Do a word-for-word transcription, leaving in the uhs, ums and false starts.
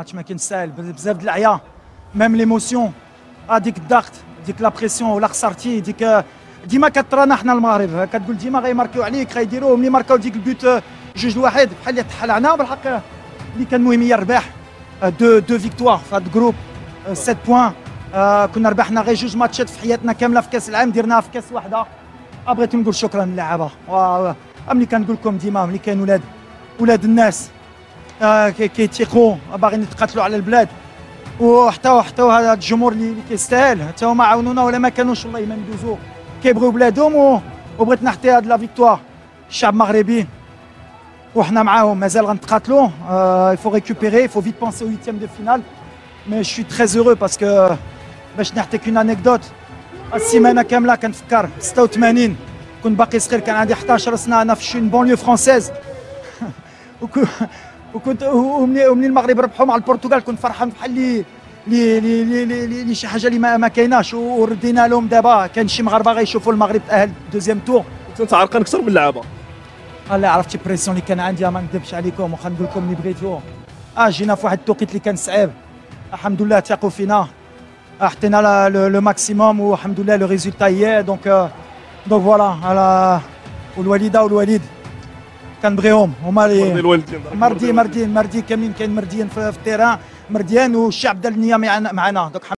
ماتش ما كاينش ساهل، بزاف د العيا، ميم ليموسيون، هذيك الضغط، ديك لا بريسيون ولا خسرتي، ديك ديما كترانا حنا المغرب، كتقول ديما غيماركيو عليك غيديروه، ملي ماركاو ديك البيوت جوج لواحد بحال اللي تحلعنا بالحق. اللي كان مهم هي الرباح، دو دو فيكتوار في هذا الجروب، سبعة بوان. آه كنا ربحنا غير جوج ماتشات في حياتنا كامله في كاس العالم، درناها في كاس واحده. بغيت نقول شكرا للاعبه، ملي كنقول لكم ديما ملي كاين ولاد ولاد الناس آه كيتيقوا باغيين يتقاتلوا على البلاد، وحتى حتى هذا الجمهور اللي كيستاهل، حتى هما عاونونا ولا ما كانوش والله ما ندوزو، كيبغيو بلادهم. وبغيت نحطي هاد لا فيكتوار الشعب المغربي وحنا معاهم، مازال غنتقاتلوا. il faut récupérer, il faut vite penser au huitième de finale. Mais je suis très heureux parce que باش نحكيك une anecdote. السيمانه كامله كنفكر ستة وثمانين كنت باقي صغير، كان عندي إحدى عشر سنه، انا في شون بونليو فرونسيز وكنت ومني المغرب ربحوا مع البرتغال كنت فرحان بحال اللي لي لي لي شي حاجه اللي ما, ما كايناش، وردينا لهم. دابا كان شي مغاربه غيشوفوا المغرب تاهل دوزيام تور. كنت عرقان اكثر من اللعابه. الله عرفتي بريسيون اللي كان عندي، ما نكذبش عليكم وخا نقول لكم اللي بغيتو. اه جينا في واحد التوقيت اللي كان صعيب، الحمد لله ثقوا فينا، حطينا لو ماكسيموم والحمد لله لو ريزولتا هي. دونك دونك فوالا على والوالده والوالد كنبغيهم هما اللي مردي مرديين مردي كاملين، كاين مرديين في التيران مرديان، والشعب دار النيه معنا. دونك